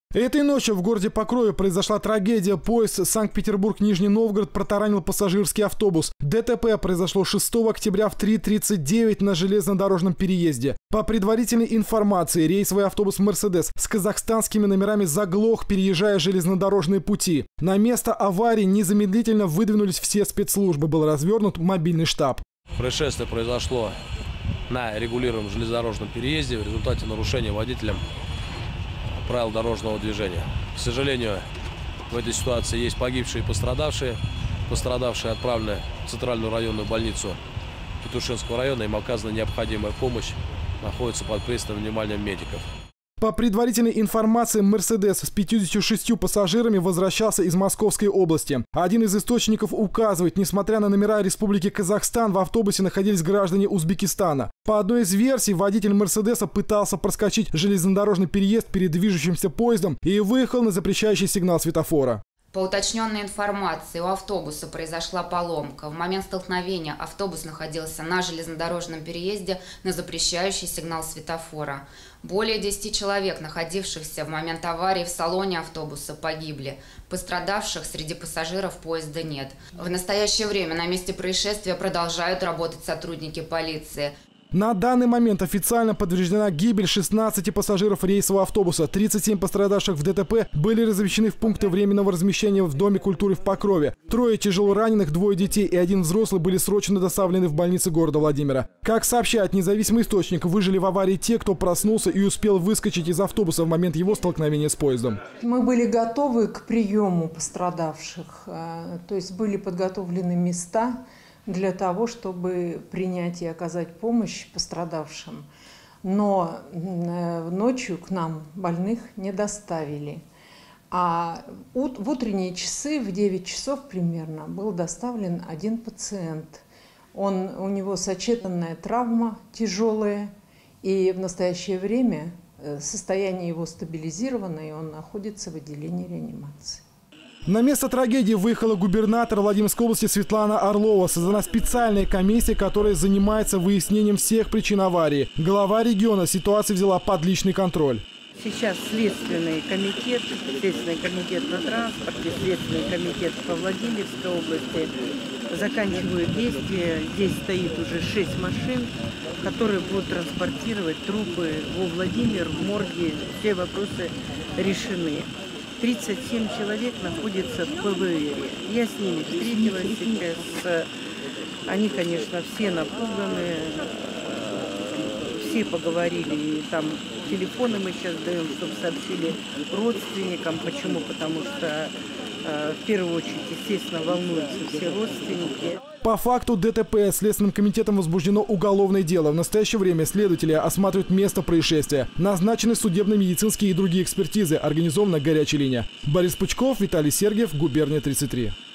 Этой ночью в городе Покрове произошла трагедия. Поезд Санкт-Петербург-Нижний Новгород протаранил пассажирский автобус. ДТП произошло 6 октября в 3:39 на железнодорожном переезде. По предварительной информации, рейсовый автобус «Мерседес» с казахстанскими номерами заглох, переезжая железнодорожные пути. На место аварии незамедлительно выдвинулись все спецслужбы. Был развернут мобильный штаб. Происшествие произошло на регулируемом железнодорожном переезде в результате нарушения водителем правил дорожного движения. К сожалению, в этой ситуации есть погибшие и пострадавшие. Пострадавшие отправлены в Центральную районную больницу Петушинского района. Им оказана необходимая помощь, находится под пристальным вниманием медиков. По предварительной информации, «Мерседес» с 56 пассажирами возвращался из Московской области. Один из источников указывает, несмотря на номера Республики Казахстан, в автобусе находились граждане Узбекистана. По одной из версий, водитель «Мерседеса» пытался проскочить железнодорожный переезд перед движущимся поездом и выехал на запрещающий сигнал светофора. По уточненной информации, у автобуса произошла поломка. В момент столкновения автобус находился на железнодорожном переезде на запрещающий сигнал светофора. Более 10 человек, находившихся в момент аварии в салоне автобуса, погибли. Пострадавших среди пассажиров поезда нет. В настоящее время на месте происшествия продолжают работать сотрудники полиции. На данный момент официально подтверждена гибель 16 пассажиров рейсового автобуса. 37 пострадавших в ДТП были размещены в пункты временного размещения в Доме культуры в Покрове. 3 тяжело раненых, 2 детей и 1 взрослый были срочно доставлены в больницы города Владимира. Как сообщает независимый источник, выжили в аварии те, кто проснулся и успел выскочить из автобуса в момент его столкновения с поездом. Мы были готовы к приему пострадавших, то есть были подготовлены места для того, чтобы принять и оказать помощь пострадавшим. Но ночью к нам больных не доставили. А в утренние часы, в 9 часов примерно, был доставлен один пациент. У него сочетанная травма тяжелая, и в настоящее время состояние его стабилизировано, и он находится в отделении реанимации. На место трагедии выехала губернатор Владимирской области Светлана Орлова. Создана специальная комиссия, которая занимается выяснением всех причин аварии. Глава региона ситуацию взяла под личный контроль. Сейчас Следственный комитет по транспорту, Следственный комитет по Владимирской области заканчивают действия. Здесь стоит уже 6 машин, которые будут транспортировать трупы во Владимир, в морге. Все вопросы решены. 37 человек находятся в ПВР. Я с ними встретилась сейчас. Они, конечно, все напуганы. Все поговорили. И там телефоны мы сейчас даем, чтобы сообщили родственникам. Почему? Потому что в первую очередь, естественно, волнуются все родственники. По факту ДТП Следственным комитетом возбуждено уголовное дело. В настоящее время следователи осматривают место происшествия. Назначены судебно-медицинские и другие экспертизы. Организована горячая линия. Борис Пучков, Виталий Сергиев, Губерния 33.